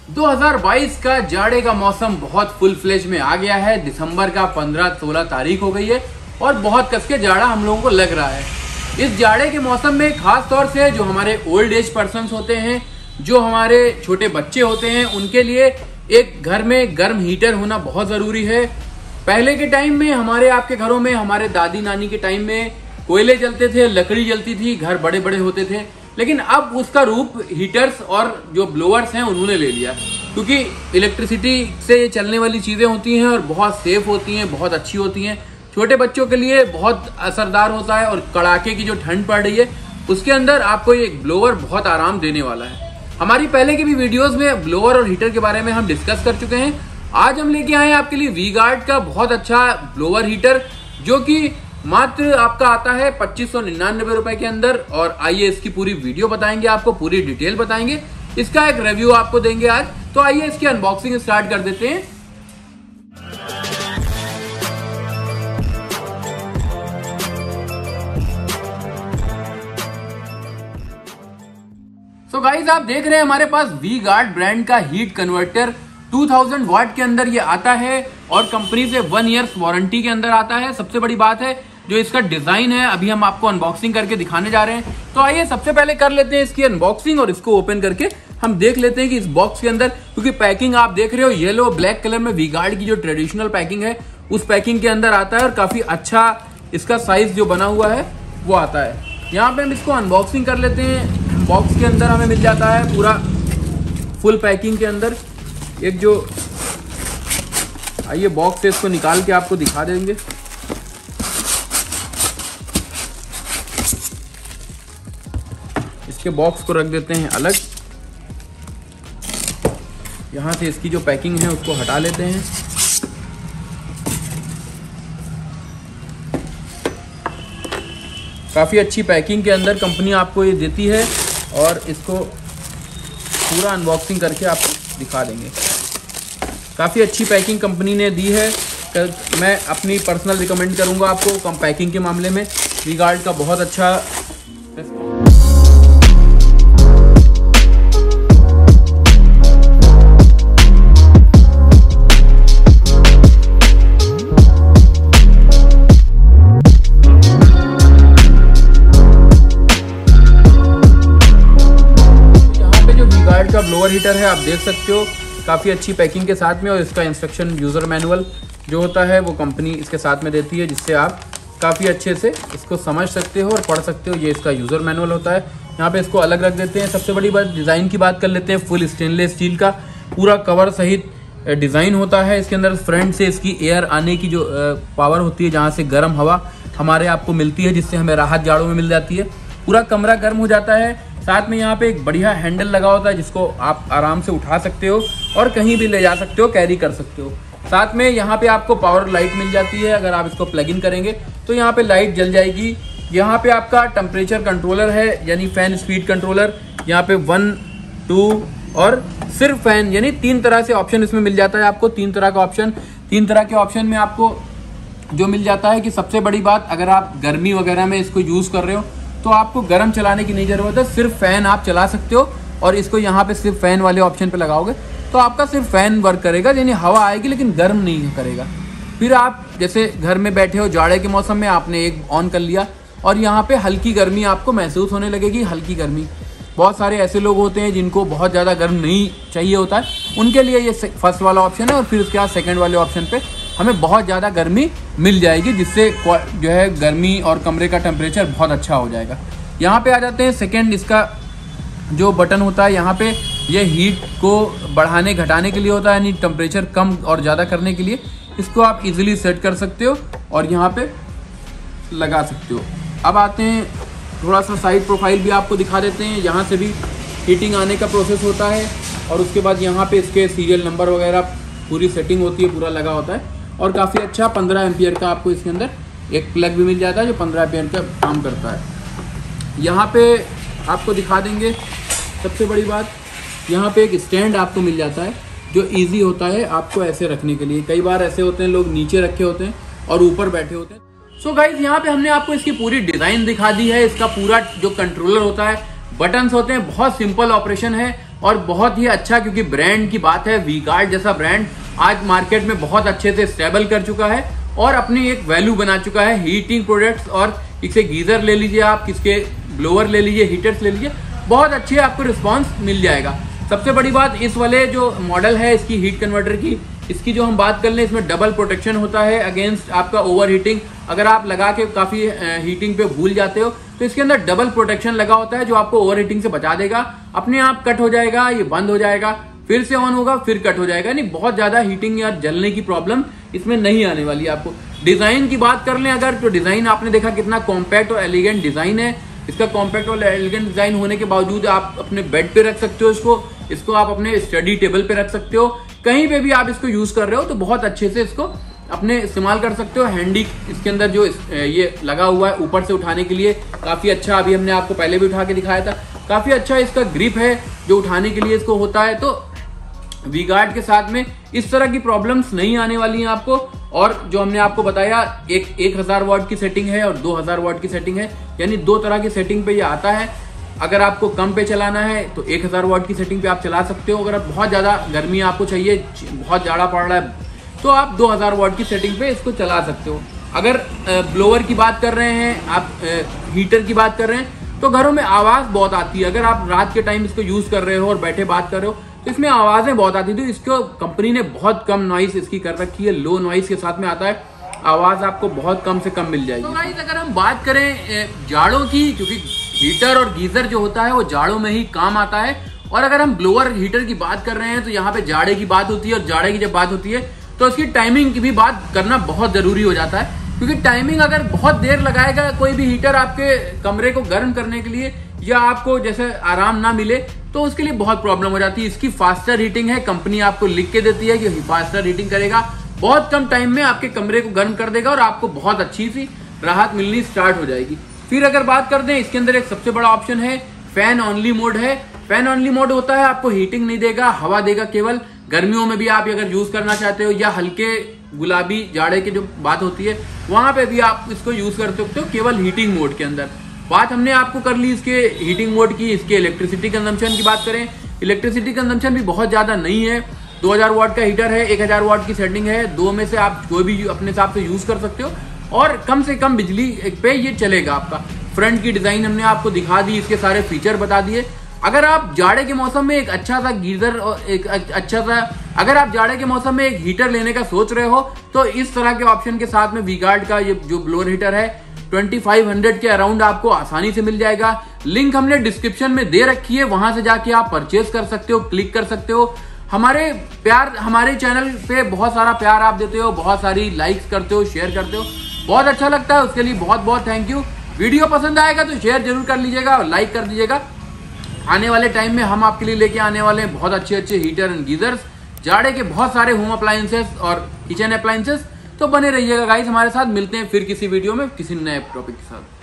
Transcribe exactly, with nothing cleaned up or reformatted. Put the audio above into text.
दो हज़ार बाईस का जाड़े का मौसम बहुत फुल फ्लेज में आ गया है। दिसंबर का पंद्रह सोलह तारीख हो गई है और बहुत कस के जाड़ा हम लोगों को लग रहा है। इस जाड़े के मौसम में खास तौर से जो हमारे ओल्ड एज पर्सन्स होते हैं, जो हमारे छोटे बच्चे होते हैं, उनके लिए एक घर में गर्म हीटर होना बहुत ज़रूरी है। पहले के टाइम में हमारे आपके घरों में, हमारे दादी नानी के टाइम में कोयले जलते थे, लकड़ी जलती थी, घर बड़े बड़े होते थे, लेकिन अब उसका रूप हीटर्स और जो ब्लोअर्स हैं उन्होंने ले लिया, क्योंकि इलेक्ट्रिसिटी से चलने वाली चीज़ें होती हैं और बहुत सेफ होती हैं, बहुत अच्छी होती हैं। छोटे बच्चों के लिए बहुत असरदार होता है और कड़ाके की जो ठंड पड़ रही है उसके अंदर आपको ये ब्लोअर बहुत आराम देने वाला है। हमारी पहले की भी वीडियोस में ब्लोअर और हीटर के बारे में हम डिस्कस कर चुके हैं। आज हम लेके आए हैं आपके लिए वी गार्ड का बहुत अच्छा ब्लोअर हीटर, जो कि मात्र आपका आता है पच्चीस सौ निन्यानवे रुपए के अंदर। और आइए इसकी पूरी वीडियो बताएंगे, आपको पूरी डिटेल बताएंगे, इसका एक रिव्यू आपको देंगे आज। तो आइए इसकी अनबॉक्सिंग स्टार्ट कर देते हैं। तो गाइस आप देख रहे हैं हमारे पास वी गार्ड ब्रांड का हीट कन्वर्टर दो हज़ार वाट के अंदर ये आता है और कंपनी से वन ईयर्स वारंटी के अंदर आता है। सबसे बड़ी बात है जो इसका डिजाइन है, अभी हम आपको अनबॉक्सिंग करके दिखाने जा रहे हैं। तो आइए सबसे पहले कर लेते हैं इसकी अनबॉक्सिंग और इसको ओपन करके हम देख लेते हैं कि इस बॉक्स के अंदर, क्योंकि पैकिंग आप देख रहे हो येलो ब्लैक कलर में वी गार्ड की जो ट्रेडिशनल पैकिंग है उस पैकिंग के अंदर आता है और काफी अच्छा इसका साइज जो बना हुआ है वो आता है। यहाँ पे हम इसको अनबॉक्सिंग कर लेते हैं। बॉक्स के अंदर हमें मिल जाता है पूरा फुल पैकिंग के अंदर एक जो, आइए बॉक्स से इसको निकाल के आपको दिखा देंगे। इसके बॉक्स को रख देते हैं अलग। यहां से इसकी जो पैकिंग है उसको हटा लेते हैं। काफी अच्छी पैकिंग के अंदर कंपनी आपको ये देती है और इसको पूरा अनबॉक्सिंग करके आपको दिखा देंगे। काफ़ी अच्छी पैकिंग कंपनी ने दी है। मैं अपनी पर्सनल रिकमेंड करूंगा आपको कम पैकिंग के मामले में। वी गार्ड का बहुत अच्छा का ब्लोअर हीटर है, आप देख सकते हो काफ़ी अच्छी पैकिंग के साथ में। और इसका इंस्ट्रक्शन यूज़र मैनुअल जो होता है वो कंपनी इसके साथ में देती है, जिससे आप काफ़ी अच्छे से इसको समझ सकते हो और पढ़ सकते हो। ये इसका यूज़र मैनुअल होता है। यहाँ पे इसको अलग रख देते हैं। सबसे बड़ी बात डिज़ाइन की बात कर लेते हैं। फुल स्टेनलेस स्टील का पूरा कवर सहित डिज़ाइन होता है। इसके अंदर फ्रंट से इसकी एयर आने की जो पावर होती है, जहाँ से गर्म हवा हमारे आपको मिलती है, जिससे हमें राहत जाड़ों में मिल जाती है। पूरा कमरा गर्म हो जाता है। साथ में यहाँ पे एक बढ़िया हैंडल लगा होता है जिसको आप आराम से उठा सकते हो और कहीं भी ले जा सकते हो, कैरी कर सकते हो। साथ में यहाँ पे आपको पावर लाइट मिल जाती है। अगर आप इसको प्लग इन करेंगे तो यहाँ पे लाइट जल जाएगी। यहाँ पे आपका टेम्परेचर कंट्रोलर है, यानी फैन स्पीड कंट्रोलर। यहाँ पे वन टू और सिर्फ फैन, यानी तीन तरह से ऑप्शन इसमें मिल जाता है आपको। तीन तरह का ऑप्शन तीन तरह के ऑप्शन में आपको जो मिल जाता है कि सबसे बड़ी बात, अगर आप गर्मी वगैरह में इसको यूज़ कर रहे हो तो आपको गर्म चलाने की नहीं ज़रूरत है, सिर्फ फैन आप चला सकते हो। और इसको यहाँ पे सिर्फ फैन वाले ऑप्शन पे लगाओगे तो आपका सिर्फ फैन वर्क करेगा, यानी हवा आएगी लेकिन गर्म नहीं करेगा। फिर आप जैसे घर में बैठे हो जाड़े के मौसम में, आपने एक ऑन कर लिया और यहाँ पे हल्की गर्मी आपको महसूस होने लगेगी। हल्की गर्मी, बहुत सारे ऐसे लोग होते हैं जिनको बहुत ज़्यादा गर्म नहीं चाहिए होता है, उनके लिए ये फर्स्ट वाला ऑप्शन है। और फिर उसके बाद सेकेंड वाले ऑप्शन पे हमें बहुत ज़्यादा गर्मी मिल जाएगी, जिससे जो है गर्मी और कमरे का टेम्परेचर बहुत अच्छा हो जाएगा। यहाँ पे आ जाते हैं सेकंड, इसका जो बटन होता है यहाँ पे, ये हीट को बढ़ाने घटाने के लिए होता है, यानी टेम्परेचर कम और ज़्यादा करने के लिए। इसको आप इजीली सेट कर सकते हो और यहाँ पे लगा सकते हो। अब आते हैं थोड़ा सा साइड प्रोफाइल भी आपको दिखा देते हैं। यहाँ से भी हीटिंग आने का प्रोसेस होता है और उसके बाद यहाँ पे इसके सीरियल नंबर वगैरह पूरी सेटिंग होती है, पूरा लगा होता है। और काफ़ी अच्छा पंद्रह एम्पियर का आपको इसके अंदर एक प्लग भी मिल जाता है जो पंद्रह एम्पियर का काम करता है। यहाँ पे आपको दिखा देंगे सबसे बड़ी बात, यहाँ पे एक स्टैंड आपको मिल जाता है जो इजी होता है आपको ऐसे रखने के लिए। कई बार ऐसे होते हैं लोग नीचे रखे होते हैं और ऊपर बैठे होते हैं। सो गाइज यहाँ पे हमने आपको इसकी पूरी डिज़ाइन दिखा दी है। इसका पूरा जो कंट्रोलर होता है, बटन्स होते हैं, बहुत सिंपल ऑपरेशन है। और बहुत ही अच्छा, क्योंकि ब्रांड की बात है, वी गार्ड जैसा ब्रांड आज मार्केट में बहुत अच्छे से स्टेबल कर चुका है और अपनी एक वैल्यू बना चुका है हीटिंग प्रोडक्ट्स। और इससे गीजर ले लीजिए आप, किसके ब्लोअर ले लीजिए, हीटर्स ले लीजिए, बहुत अच्छे आपको रिस्पॉन्स मिल जाएगा। सबसे बड़ी बात इस वाले जो मॉडल है इसकी हीट कन्वर्टर की, इसकी जो हम बात कर लें, इसमें डबल प्रोटेक्शन होता है अगेंस्ट आपका ओवर हीटिंग। अगर आप लगा के काफी हीटिंग पे भूल जाते हो तो इसके अंदर डबल प्रोटेक्शन लगा होता है जो आपको ओवर हीटिंग से बचा देगा। अपने आप कट हो जाएगा, ये बंद हो जाएगा, फिर से ऑन होगा, फिर कट हो जाएगा, नहीं बहुत ज्यादा हीटिंग या जलने की प्रॉब्लम इसमें नहीं आने वाली है आपको। डिजाइन की बात कर लें अगर, तो डिजाइन आपने देखा कितना कॉम्पैक्ट और एलिगेंट डिजाइन है। इसका कॉम्पैक्ट और एलिगेंट डिजाइन होने के बावजूद आप अपने बेड पे रख सकते हो इसको इसको आप अपने स्टडी टेबल पे रख सकते हो, कहीं पे भी आप इसको यूज कर रहे हो तो बहुत अच्छे से इसको अपने इस्तेमाल कर सकते हो। हैंडी इसके अंदर जो इस, ये लगा हुआ है ऊपर से उठाने के लिए, काफी अच्छा, अभी हमने आपको पहले भी उठा के दिखाया था, काफी अच्छा इसका ग्रिप है जो उठाने के लिए इसको होता है। तो वी गार्ड के साथ में इस तरह की प्रॉब्लम्स नहीं आने वाली हैं आपको। और जो हमने आपको बताया, एक एक हजार वाट की सेटिंग है और दो हजार वाट की सेटिंग है, यानी दो तरह की सेटिंग पे ये आता है। अगर आपको कम पे चलाना है तो एक हजार वाट की सेटिंग पे आप चला सकते हो। अगर बहुत ज्यादा गर्मी आपको चाहिए, बहुत जाड़ा पड़ रहा है, तो आप दो हजार वाट की सेटिंग पे इसको चला सकते हो। अगर ब्लोअर की बात कर रहे हैं आप, हीटर की बात कर रहे हैं, तो घरों में आवाज बहुत आती है। अगर आप रात के टाइम इसको यूज कर रहे हो और बैठे बात कर रहे हो तो इसमें आवाजें बहुत आती है। तो इसको कंपनी ने बहुत कम नॉइस इसकी कर रखी है, लो नॉइस के साथ में आता है, आवाज आपको बहुत कम से कम मिल जाएगी। तो गाइस अगर हम बात करें जाड़ों की, क्योंकि हीटर और गीजर जो होता है वो जाड़ों में ही काम आता है, और अगर हम ब्लोअर हीटर की बात कर रहे हैं तो यहाँ पे जाड़े की बात होती है, और जाड़े की जब बात होती है तो उसकी टाइमिंग की भी बात करना बहुत जरूरी हो जाता है। क्योंकि टाइमिंग अगर बहुत देर लगाएगा कोई भी हीटर आपके कमरे को गर्म करने के लिए, या आपको जैसे आराम ना मिले, तो उसके लिए बहुत प्रॉब्लम हो जाती है। इसकी फास्टर हीटिंग है, कंपनी आपको लिख के देती है कि फास्टर हीटिंग करेगा, बहुत कम टाइम में आपके कमरे को गर्म कर देगा और आपको बहुत अच्छी सी राहत मिलनी स्टार्ट हो जाएगी। फिर अगर बात कर दें, इसके अंदर एक सबसे बड़ा ऑप्शन है फैन ओनली मोड है। फैन ओनली मोड होता है, आपको हीटिंग नहीं देगा, हवा देगा केवल। गर्मियों में भी आप अगर यूज करना चाहते हो, या हल्के गुलाबी जाड़े की जो बात होती है वहां पे भी आप इसको यूज कर सकते हो केवल हीटिंग मोड के अंदर। बात हमने आपको कर ली इसके हीटिंग मोड की। इसके इलेक्ट्रिसिटी कंजम्पशन की बात करें, इलेक्ट्रिसिटी कंजम्पशन भी बहुत ज्यादा नहीं है। दो हजार वाट का हीटर है, एक हजार वाट की सेटिंग है, दो में से आप कोई भी अपने हिसाब से यूज कर सकते हो, और कम से कम बिजली पे ये चलेगा आपका। फ्रंट की डिजाइन हमने आपको दिखा दी, इसके सारे फीचर बता दिए। अगर आप जाड़े के मौसम में एक अच्छा सा गीजर और एक अच्छा सा अगर आप जाड़े के मौसम में एक हीटर लेने का सोच रहे हो, तो इस तरह के ऑप्शन के साथ में वी गार्ड का ये जो ब्लोअर हीटर है पच्चीस सौ के अराउंड आपको आसानी से मिल जाएगा। लिंक हमने डिस्क्रिप्शन में दे रखी है, वहां से जाके आप परचेज कर सकते हो, क्लिक कर सकते हो। हमारे प्यार हमारे चैनल पे बहुत सारा प्यार आप देते हो, बहुत सारी लाइक्स करते हो, शेयर करते हो, बहुत अच्छा लगता है, उसके लिए बहुत बहुत थैंक यू। वीडियो पसंद आएगा तो शेयर जरूर कर लीजिएगा और लाइक कर दीजिएगा। आने वाले टाइम में हम आपके लिए लेके आने वाले हैं बहुत अच्छे अच्छे हीटर एंड गीजर्स, जाड़े के बहुत सारे होम अप्लायंसेस और किचन अप्लायंसेस। तो बने रहिएगा गाइस हमारे साथ, मिलते हैं फिर किसी वीडियो में किसी नए टॉपिक के साथ।